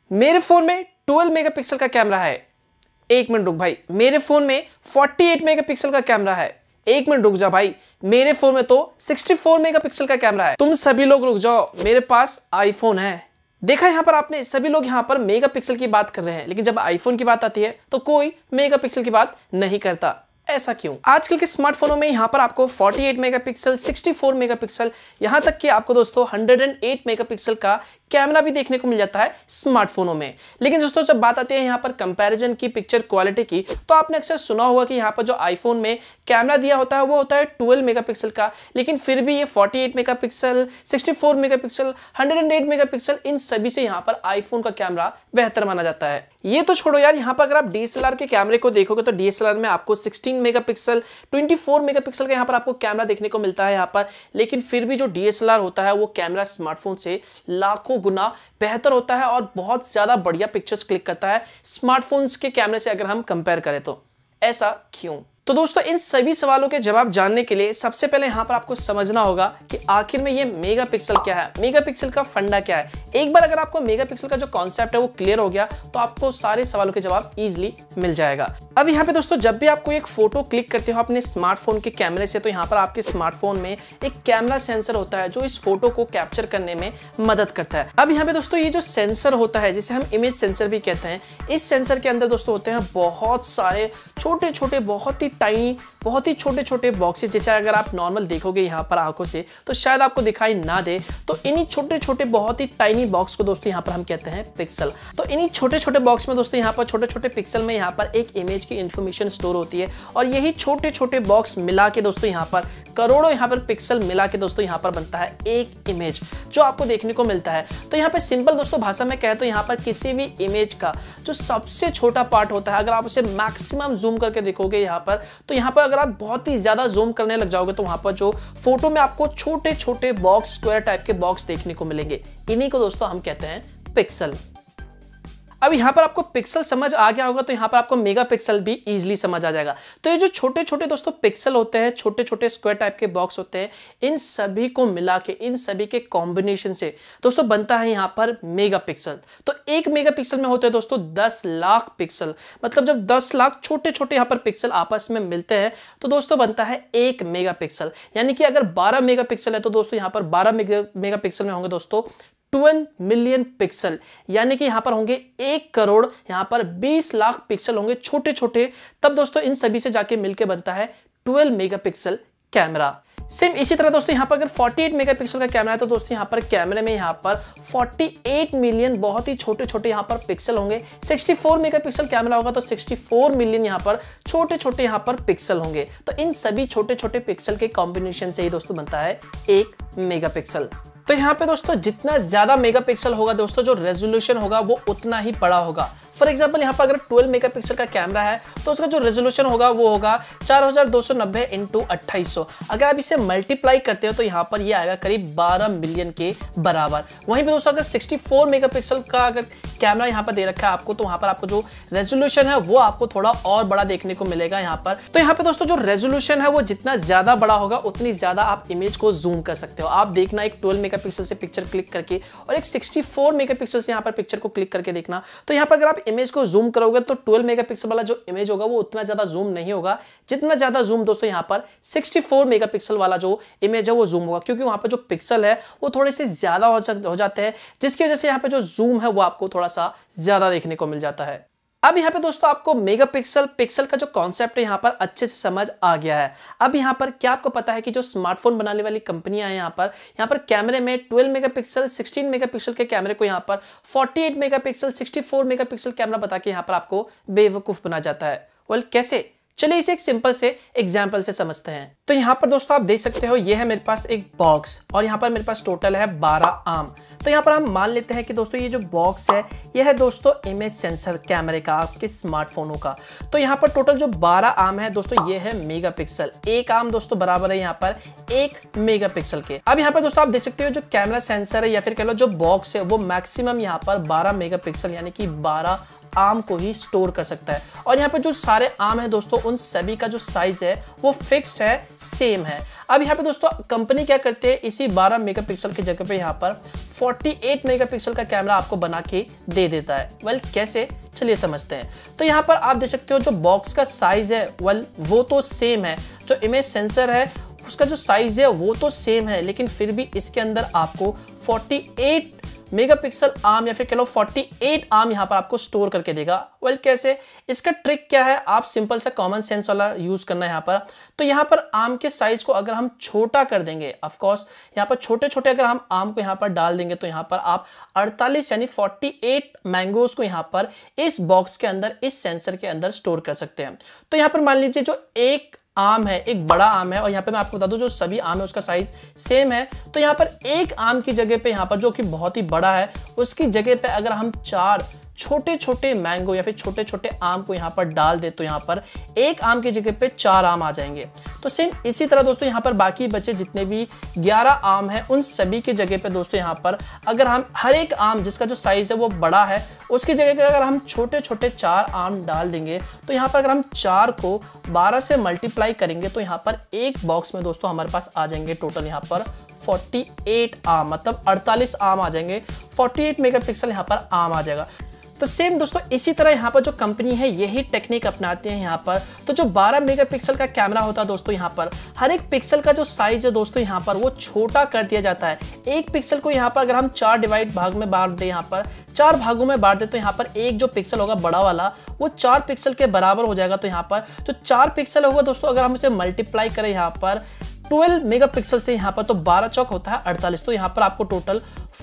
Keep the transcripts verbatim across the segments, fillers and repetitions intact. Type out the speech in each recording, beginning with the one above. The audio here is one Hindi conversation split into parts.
मेरे फोन में ट्वेल्व मेगापिक्सल का कैमरा है। एक मिनट रुक भाई, मेरे फोन में अड़तालीस मेगापिक्सल का कैमरा है। एक मिनट रुक जा भाई, मेरे फोन में तो चौंसठ मेगापिक्सल का कैमरा है। तुम सभी लोग रुक जाओ, मेरे पास आईफोन है। देखा यहां पर आपने, सभी लोग यहां पर मेगापिक्सल की बात कर रहे हैं, लेकिन जब आईफोन की बात आती है तो कोई मेगापिक्सल की बात नहीं करता। ऐसा क्यों? आजकल के स्मार्टफोनों में यहां पर आपको अड़तालीस मेगापिक्सल, चौंसठ मेगापिक्सल, यहां तक कि आपको दोस्तों एक सौ आठ मेगापिक्सल का कैमरा भी देखने को मिल जाता है स्मार्टफोनों में। लेकिन दोस्तों जब बात आती है यहां पर कंपैरिजन की, पिक्चर क्वालिटी की, तो आपने अक्सर सुना होगा कि यहां पर जो आईफोन में कैमरा दिया होता है वो होता है बारह मेगापिक्सल का, लेकिन फिर भी ये अड़तालीस मेगापिक्सल, चौंसठ मेगापिक्सल, एक सौ आठ मेगापिक्सल, इन सभी से यहां पर आईफोन का कैमरा बेहतर माना जाता है। ये तो छोड़ो यार, यहां पर अगर आप डीएसएलआर के कैमरे को देखोगे तो डीएसएलआर में आपको सोलह मेगापिक्सल, चौबीस मेगापिक्सल का यहां पर आपको कैमरा देखने को मिलता है यहां पर, लेकिन फिर भी जो डीएसएलआर होता है वो कैमरा स्मार्टफोन से लाखों गुना बेहतर होता है और बहुत ज्यादा बढ़िया पिक्चर्स क्लिक करता है स्मार्टफोन्स के कैमरे से अगर हम कंपेयर करें तो। ऐसा क्यों? तो दोस्तों इन सभी सवालों के जवाब जानने के लिए सबसे पहले यहां पर आपको समझना होगा कि आखिर में ये मेगापिक्सल क्या है, मेगापिक्सल का फंडा क्या है। एक बार अगर आपको मेगापिक्सल का जो कॉन्सेप्ट है वो क्लियर हो गया तो आपको सारे सवालों के जवाब इजीली मिल जाएगा। अब यहाँ पे दोस्तों जब भी आपको एक फोटो क्लिक करते हो अपने स्मार्टफोन के कैमरे से, तो यहाँ पर आपके स्मार्टफोन में एक कैमरा सेंसर होता है जो इस फोटो को कैप्चर करने में मदद करता है। अब यहाँ पे दोस्तों ये जो सेंसर होता है, जिसे हम इमेज सेंसर भी कहते हैं, इस सेंसर के अंदर दोस्तों होते हैं बहुत सारे छोटे छोटे, बहुत ही टाइनी, बहुत ही छोटे छोटे बॉक्सेस। जैसे अगर आप नॉर्मल देखोगे यहाँ पर आंखों से तो शायद आपको दिखाई ना दे, तो इन्हीं छोटे छोटे बहुत ही टाइनी बॉक्स को दोस्तों यहाँ पर हम कहते हैं पिक्सल। तो इन्हीं छोटे छोटे बॉक्स में दोस्तों यहाँ पर छोटे छोटे पिक्सल में यहाँ पर एक इमेज की इंफॉर्मेशन स्टोर होती है, और यही छोटे छोटे बॉक्स मिला के दोस्तों यहाँ पर करोड़ों यहाँ पर पिक्सल मिला के दोस्तों यहाँ पर बनता है एक इमेज जो आपको देखने को मिलता है। तो यहाँ पे सिंपल दोस्तों भाषा में कहे तो यहाँ पर किसी भी इमेज का जो सबसे छोटा पार्ट होता है, अगर आप उसे मैक्सिमम जूम करके देखोगे यहाँ पर, तो यहाँ पर अगर आप बहुत ही ज्यादा जूम करने लग जाओगे तो वहां पर जो फोटो में आपको छोटे छोटे बॉक्स, स्क्वायर टाइप के बॉक्स देखने को मिलेंगे। इन्हीं को दोस्तों हम कहते हैं पिक्सल। अब यहाँ पर आपको पिक्सल समझ आ गया होगा तो यहाँ पर आपको मेगापिक्सल भी इजीली समझ आ जाएगा। तो ये जो छोटे छोटे दोस्तों पिक्सल होते हैं, छोटे छोटे स्क्वायर टाइप के बॉक्स होते हैं, इन सभी को मिला के, इन सभी के कॉम्बिनेशन से दोस्तों बनता है यहाँ पर मेगापिक्सल। तो एक मेगापिक्सल में होते हैं दोस्तों दस लाख पिक्सल। मतलब जब दस लाख छोटे छोटे यहाँ पर पिक्सल आपस में मिलते हैं तो दोस्तों बनता है एक मेगापिक्सल। यानी कि अगर बारह मेगापिक्सल है तो दोस्तों यहाँ पर बारह मेगापिक्सल में होंगे दोस्तों बारह मिलियन पिक्सल, यानी कि यहां पर होंगे एक करोड़, यहां पर बीस लाख पिक्सल होंगे छोटे छोटे। तब दोस्तों इन सभी से जाके मिलके बनता है बारह मेगापिक्सल कैमरा। सेम इसी तरह दोस्तों यहाँ पर अगर अड़तालीस मेगापिक्सल का कैमरा है तो दोस्तों यहाँ पर कैमरे में यहाँ पर अड़तालीस मिलियन बहुत ही छोटे छोटे यहाँ पर पिक्सल होंगे। चौंसठ मेगापिक्सल कैमरा होगा तो चौंसठ मिलियन यहाँ पर छोटे छोटे यहाँ पर पिक्सल होंगे। तो इन सभी छोटे छोटे पिक्सल के कॉम्बिनेशन से ही दोस्तों बनता है एक मेगापिक्सल। तो यहाँ पे दोस्तों जितना ज्यादा मेगापिक्सल होगा दोस्तों, जो रेजोल्यूशन होगा वो उतना ही बड़ा होगा। फॉर एग्जांपल यहाँ पर अगर बारह मेगापिक्सल का कैमरा है तो उसका जो रेजोल्यूशन होगा वो होगा चार हजार दो सौ नब्बे इंटू अट्ठाईस सौ। अगर आप इसे मल्टीप्लाई करते हो तो यहाँ पर ये आएगा करीब बारह मिलियन के बराबर। वहीं पे दोस्तों अगर चौंसठ मेगापिक्सल का अगर कैमरा यहाँ पर दे रखा है आपको, तो वहाँ पर आपको जो रेजोल्यूशन है वो आपको थोड़ा और बड़ा देखने को मिलेगा यहाँ पर। तो यहाँ पे दोस्तों जो रेजोल्यूशन है वो जितना ज्यादा बड़ा होगा उतनी ज्यादा आप इमेज को जूम कर सकते हो। आप देखना एक बारह मेगापिक्सल से पिक्चर क्लिक करके और एक चौंसठ मेगापिक्सल से यहाँ पर पिक्चर को क्लिक करके देखना, तो यहाँ पर अगर आप इमेज को जूम करोगे तो बारह मेगापिक्सल वाला जो इमेज होगा वो उतना ज्यादा जूम नहीं होगा जितना ज्यादा जूम दोस्तों यहाँ पर चौंसठ मेगापिक्सल वाला जो इमेज है वो जूम होगा, क्योंकि वहां पर जो पिक्सल है वो थोड़े से ज्यादा हो, हो जाते हैं, जिसकी वजह से यहाँ पे जो जूम है वो आपको थोड़ा सा ज्यादा देखने को मिल जाता है। अब यहाँ पे दोस्तों आपको मेगापिक्सल, पिक्सल का जो कॉन्सेप्ट है यहाँ पर अच्छे से समझ आ गया है। अब यहाँ पर क्या आपको पता है कि जो स्मार्टफोन बनाने वाली कंपनियां हैं यहाँ पर यहाँ पर कैमरे में बारह मेगापिक्सल, सोलह मेगापिक्सल के कैमरे को यहाँ पर अड़तालीस मेगापिक्सल, चौंसठ मेगापिक्सल कैमरा बता के यहाँ पर आपको बेवकूफ बना जाता है। वेल कैसे? चलिए इसे एक सिंपल से एग्जाम्पल से समझते हैं। तो यहाँ पर दोस्तों आप देख सकते हो ये है मेरे पास एक बॉक्स और यहाँ पर मेरे पास टोटल है बारह आर्म। तो यहाँ पर हम मान लेते हैं कि दोस्तों ये जो बॉक्स है ये है दोस्तों इमेज सेंसर कैमरे का, आपके स्मार्टफोनों का। तो यहाँ पर टोटल जो बारह आर्म है दोस्तों ये है मेगापिक्सल। एक आर्म दोस्तों बराबर है यहाँ पर एक मेगापिक्सल के। अब यहाँ पर दोस्तों आप देख सकते हो जो कैमरा सेंसर है या फिर कह लो जो बॉक्स है वो मैक्सिमम यहाँ पर बारह मेगापिक्सल यानी कि बारह आर्म को ही स्टोर कर सकता है। और यहाँ पे जो सारे आर्म है दोस्तों, उन सभी का जो साइज है वो फिक्स्ड है, सेम है। अब यहाँ पे दोस्तों कंपनी क्या करती है, इसी बारह मेगापिक्सल की जगह पे यहाँ पर अड़तालीस मेगापिक्सल का कैमरा आपको बना के दे देता है। वेल well, कैसे, चलिए समझते हैं। तो यहाँ पर आप देख सकते हो जो बॉक्स का साइज है वेल well, वो तो सेम है, जो इमेज सेंसर है उसका जो साइज है वो तो सेम है, लेकिन फिर भी इसके अंदर आपको अड़तालीस मेगापिक्सल आर्म या फिर कह लो अड़तालीस आर्म यहाँ पर आपको स्टोर करके देगा। वेल well, कैसे, इसका ट्रिक क्या है, आप सिंपल सा कॉमन सेंस वाला यूज करना है यहाँ पर। तो यहाँ पर आर्म के साइज को अगर हम छोटा कर देंगे, ऑफ कोर्स यहाँ पर छोटे छोटे अगर हम आर्म को यहाँ पर डाल देंगे तो यहाँ पर आप अड़तालीस यानी अड़तालीस मैंगोज को यहाँ पर इस बॉक्स के अंदर, इस सेंसर के अंदर स्टोर कर सकते हैं। तो यहाँ पर मान लीजिए जो एक आर्म है, एक बड़ा आर्म है, और यहाँ पे मैं आपको बता दूं जो सभी आर्म है उसका साइज सेम है। तो यहाँ पर एक आर्म की जगह पे यहाँ पर जो कि बहुत ही बड़ा है, उसकी जगह पे अगर हम चार छोटे छोटे मैंगो या फिर छोटे छोटे आम को यहाँ पर डाल दे तो यहाँ पर एक आम की जगह पे चार आम आ जाएंगे। तो सेम इसी तरह दोस्तों यहाँ पर बाकी बचे जितने भी ग्यारह आम हैं, उन सभी की जगह पे दोस्तों यहाँ पर अगर हम हर एक आम जिसका जो साइज है वो बड़ा है, उसकी जगह पे अगर हम छोटे छोटे चार आम डाल देंगे तो यहाँ पर अगर हम चार को बारह से मल्टीप्लाई करेंगे तो यहाँ पर एक बॉक्स में दोस्तों हमारे पास आ जाएंगे टोटल यहाँ पर अड़तालीस आम, मतलब अड़तालीस आम आ जाएंगे, अड़तालीस मेगापिक्सल यहाँ पर आम आ जाएगा। तो सेम दोस्तों इसी तरह यहाँ पर जो कंपनी है यही टेक्निक अपनाते हैं यहाँ पर। तो जो बारह मेगापिक्सल का कैमरा होता है दोस्तों, यहाँ पर हर एक पिक्सल का जो साइज है दोस्तों यहाँ पर वो छोटा कर दिया जाता है। एक पिक्सल को यहाँ पर अगर हम चार डिवाइड भाग में बांट दें, यहाँ पर चार भागों में बांट दें तो यहाँ पर एक जो पिक्सल होगा बड़ा वाला वो चार पिक्सल के बराबर हो जाएगा। तो यहाँ पर जो चार पिक्सल होगा दोस्तों, अगर हम इसे मल्टीप्लाई करें यहाँ पर बारह मेगापिक्सल से यहाँ पर तो बारह चौक होता है अड़तालीस। तो यहाँ पर आपको टोटल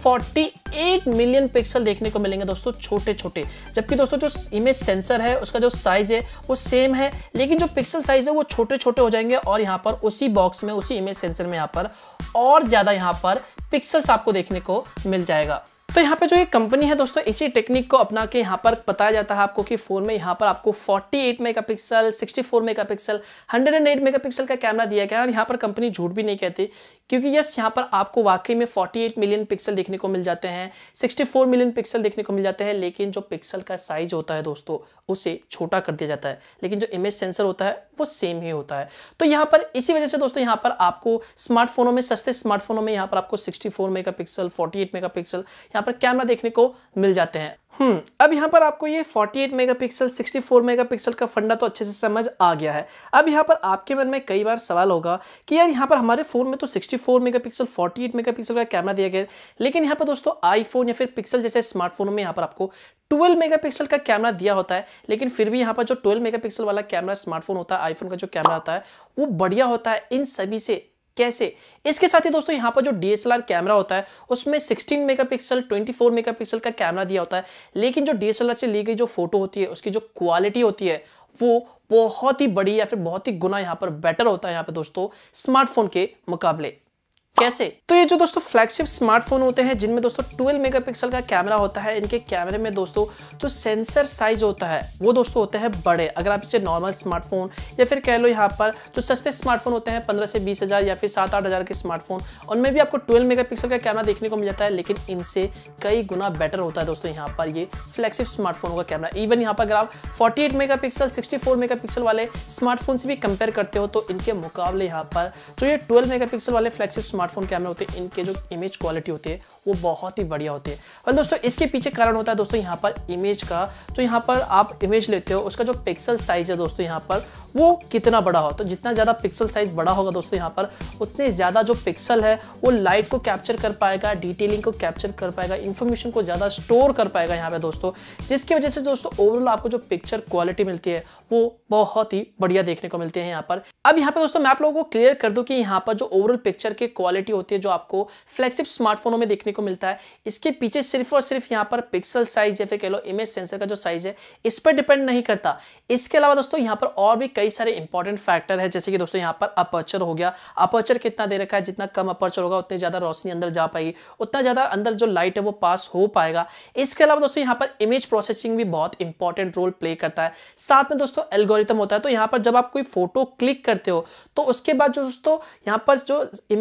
अड़तालीस मिलियन पिक्सल देखने को मिलेंगे दोस्तों, छोटे छोटे। जबकि दोस्तों जो इमेज सेंसर है उसका जो साइज है वो सेम है, लेकिन जो पिक्सल साइज है वो छोटे छोटे हो जाएंगे और यहाँ पर उसी बॉक्स में, उसी इमेज सेंसर में यहाँ पर और ज्यादा यहाँ पर पिक्सल्स आपको देखने को मिल जाएगा। तो यहाँ पे जो ये कंपनी है दोस्तों, इसी टेक्निक को अपना के यहाँ पर बताया जाता है आपको कि फोन में यहाँ पर आपको अड़तालीस मेगापिक्सल, चौंसठ मेगापिक्सल, एक सौ आठ मेगापिक्सल का कैमरा दिया गया है। और यहाँ पर कंपनी झूठ भी नहीं कहती, क्योंकि यस यहाँ पर आपको वाकई में अड़तालीस मिलियन पिक्सल देखने को मिल जाते हैं, चौंसठ मिलियन पिक्सल देखने को मिल जाते हैं, लेकिन जो पिक्सल का साइज होता है दोस्तों उसे छोटा कर दिया जाता है, लेकिन जो इमेज सेंसर होता है वो सेम ही होता है। तो यहाँ पर इसी वजह से दोस्तों यहाँ पर आपको स्मार्टफोनों में, सस्ते स्मार्टफोनों में यहाँ पर आपको चौंसठ मेगापिक्सल, अड़तालीस मेगापिक्सल यहाँ पर कैमरा देखने को मिल जाते हैं। हम्म अब यहाँ पर आपको ये अड़तालीस मेगापिक्सल, चौंसठ मेगापिक्सल का फंडा तो अच्छे से समझ आ गया है। अब यहाँ पर आपके मन में कई बार सवाल होगा कि यार यहाँ पर हमारे फोन में तो चौंसठ मेगापिक्सल, अड़तालीस मेगापिक्सल का कैमरा दिया गया है, लेकिन यहाँ पर दोस्तों आईफोन या फिर पिक्सल जैसे स्मार्टफोनों में यहाँ पर आपको बारह मेगापिक्सल का कैमरा दिया होता है, लेकिन फिर भी यहाँ पर जो बारह मेगापिक्सल वाला कैमरा स्मार्टफोन होता है, आईफोन का जो कैमरा होता है वो बढ़िया होता है इन सभी से। कैसे? इसके साथ ही दोस्तों यहाँ पर जो D S L R camera होता है उसमें सोलह मेगापिक्सल, चौबीस मेगापिक्सल का कैमरा दिया होता है, लेकिन जो डी एस एल आर से ली गई जो फोटो होती है उसकी जो क्वालिटी होती है वो बहुत ही बड़ी या फिर बहुत ही गुना यहाँ पर बेटर होता है यहाँ पे दोस्तों स्मार्टफोन के मुकाबले। कैसे? तो ये जो दोस्तों फ्लैगशिप स्मार्टफोन होते हैं जिनमें दोस्तों बारह मेगापिक्सल का कैमरा होता है, इनके कैमरे में दोस्तों जो सेंसर साइज होता है वो दोस्तों होते हैं बड़े। अगर आप इसे नॉर्मल स्मार्टफोन या फिर कह लो यहाँ पर जो सस्ते स्मार्टफोन होते हैं पंद्रह से बीस हजार या फिर सात आठ हजार के स्मार्टफोन, उनमें भी आपको बारह मेगापिक्सल का कैमरा देखने को मिल जाता है, लेकिन इनसे कई गुना बेटर होता है दोस्तों यहाँ पर ये फ्लैगशिप स्मार्टफोन का कैमरा। इवन यहाँ पर अगर आप अड़तालीस मेगापिक्सल, चौंसठ मेगापिक्सल वाले स्मार्टफोन से भी कंपेयर करते हो तो इनके मुकाबले यहाँ पर जो ये बारह मेगापिक्सल वाले फ्लैगशिप स्मार्टफोन कैमरा होते हैं, इनके जो इमेज क्वालिटी होती है वो बहुत ही बढ़िया होती है। और दोस्तों इसके पीछे कारण होता है दोस्तों यहाँ पर इमेज का, जो यहाँ पर आप इमेज लेते हो उसका जो पिक्सल साइज है दोस्तों यहाँ पर वो कितना बड़ा हो। तो जितना ज़्यादा पिक्सल साइज बड़ा होगा दोस्तों यहाँ पर उतने ज़्यादा जो पिक्सल है वो लाइट को कैप्चर कर पाएगा, डिटेलिंग को कैप्चर कर पाएगा, इंफॉर्मेशन को ज़्यादा स्टोर कर पाएगा यहाँ पे दोस्तों, जिसकी वजह से दोस्तों ओवरऑल आपको जो पिक्चर क्वालिटी मिलती है वो बहुत ही बढ़िया देखने को मिलती है यहाँ पर। अब यहाँ पे दोस्तों मैं आप लोगों को क्लियर कर दूं कि यहाँ पर जो ओवरऑल पिक्चर की क्वालिटी होती है जो आपको फ्लैगशिप स्मार्टफोनों में देखने को मिलता है, इसके पीछे सिर्फ और सिर्फ यहाँ पर पिक्सल साइज या फिर कह लो इमेज सेंसर का जो साइज है इस पर डिपेंड नहीं करता। इसके अलावा दोस्तों यहाँ पर और भी कई सारे इंपॉर्टेंट फैक्टर है, जैसे कि दोस्तों यहाँ पर अपर्चर हो गया। अपर्चर कितना दे रखा है, जितना कम अपर्चर होगा उतनी ज्यादा रोशनी अंदर जा पाएगी, उतना ज्यादा अंदर जो लाइट है वो पास हो पाएगा। इसके अलावा दोस्तों यहाँ पर इमेज प्रोसेसिंग भी बहुत इंपॉर्टेंट रोल प्ले करता है। साथ में दोस्तों एल्गोरिथम होता है, तो यहाँ पर जब आप कोई फोटो क्लिक करते हो तो उसके बाद जो दोस्तों यहाँ पर जो इमेज सेंसर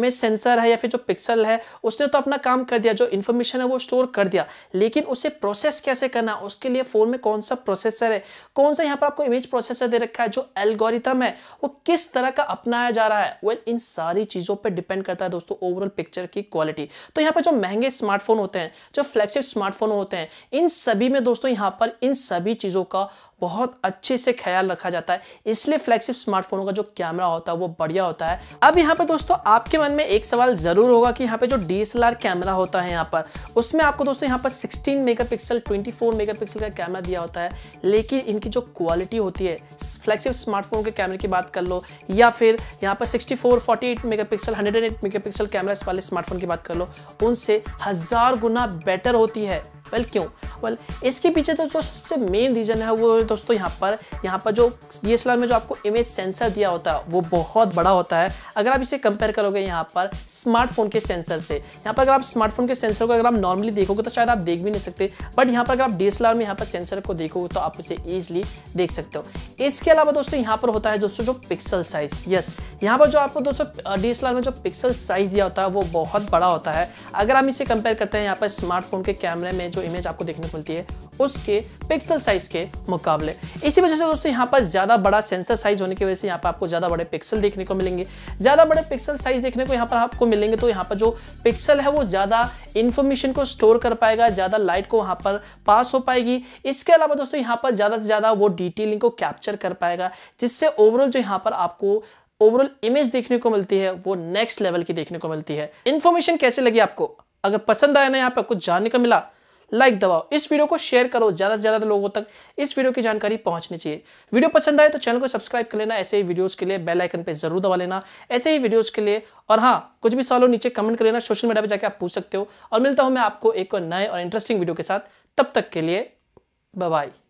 सेंसर है या फिर जो पिक्सल है उसने तो अपना काम कर दिया, जो इन्फॉर्मेशन है वो स्टोर कर दिया, लेकिन उसे प्रोसेस कैसे करना, उसके लिए फोन में कौन सा प्रोसेसर है, कौन सा यहाँ पर आपको इमेज प्रोसेसर दे रखा है, जो एल्गोरिथम है वो किस तरह का अपनाया जा रहा है, वेल इन सारी चीजों पर डिपेंड करता है दोस्तों ओवरऑल पिक्चर की क्वालिटी। तो यहाँ पर जो महंगे स्मार्टफोन होते हैं, जो फ्लैगशिप स्मार्टफोन होते हैं, इन सभी में दोस्तों यहाँ पर इन सभी चीजों का बहुत अच्छे से ख्याल रखा जाता है, इसलिए फ्लैगशिप स्मार्टफोनों का जो कैमरा होता है वो बढ़िया होता है। अब यहाँ पर दोस्तों आपके मन में एक सवाल जरूर होगा कि यहाँ पे जो D S L R camera होता है यहाँ पर, उसमें आपको दोस्तों यहाँ पर सोलह मेगापिक्सल, चौबीस मेगापिक्सल का कैमरा दिया होता है, लेकिन इनकी जो क्वालिटी होती है फ्लैगशिप स्मार्टफोन के कैमरे की बात कर लो या फिर यहाँ पर sixty four, forty eight megapixel, one hundred eight megapixel camera वाले स्मार्टफोन की बात कर लो, उनसे हजार गुना बेटर होती है। वेल well, क्यों? वेल well, इसके पीछे तो जो सबसे मेन रीजन है वो दोस्तों यहाँ पर यहाँ पर जो डी एस एल आर में जो आपको इमेज सेंसर दिया होता है वो बहुत बड़ा होता है। अगर आप इसे कंपेयर करोगे यहाँ पर स्मार्टफोन के सेंसर से, यहाँ पर अगर आप स्मार्टफोन के सेंसर को अगर आप नॉर्मली देखोगे तो शायद आप देख भी नहीं सकते, बट यहाँ पर अगर आप डी एस एल आर में यहाँ पर सेंसर को देखोगे तो आप इसे ईजिली देख सकते हो। इसके अलावा दोस्तों यहाँ पर होता है दोस्तों जो पिक्सल साइज, यस यहाँ पर जो आपको दोस्तों डी एस एल आर में जो पिक्सल साइज दिया होता है वो बहुत बड़ा होता है। अगर हम इसे कंपेयर करते हैं यहाँ पर स्मार्टफोन के कैमरे में जो इमेज आपको देखने को मिलती है उसके पिक्सल साइज के मुकाबले, इसी वजह से दोस्तों यहाँ पर ज्यादा बड़ा सेंसर साइज होने की वजह से यहाँ पर आपको ज्यादा बड़े पिक्सल देखने को मिलेंगे, ज्यादा बड़े पिक्सल साइज देखने को यहाँ पर आपको मिलेंगे, तो यहाँ पर जो पिक्सल है वो ज्यादा इंफॉर्मेशन को स्टोर कर पाएगा, ज्यादा लाइट को वहां पर पास हो पाएगी। इसके अलावा दोस्तों यहाँ पर ज्यादा से ज्यादा वो डिटेलिंग को कैप्चर कर पाएगा, जिससे ओवरऑल जो यहाँ पर आपको ओवरऑल इमेज देखने को मिलती है वो नेक्स्ट लेवल की देखने को मिलती है। इन्फॉर्मेशन कैसे लगी आपको? अगर पसंद आया ना, यहाँ पर कुछ जानने को मिला, लाइक दबाओ, इस वीडियो को शेयर करो, ज्यादा से ज्यादा लोगों तक इस वीडियो की जानकारी पहुंचनी चाहिए। वीडियो पसंद आए तो चैनल को सब्सक्राइब कर लेना, ऐसे ही वीडियोस के लिए बेल आइकन पे जरूर दबा लेना, ऐसे ही वीडियोस के लिए। और हाँ, कुछ भी सवाल हो नीचे कमेंट कर लेना, सोशल मीडिया पे जाकर आप पूछ सकते हो। और मिलता हूं मैं आपको एक और नए और इंटरेस्टिंग वीडियो के साथ, तब तक के लिए बाय बाय।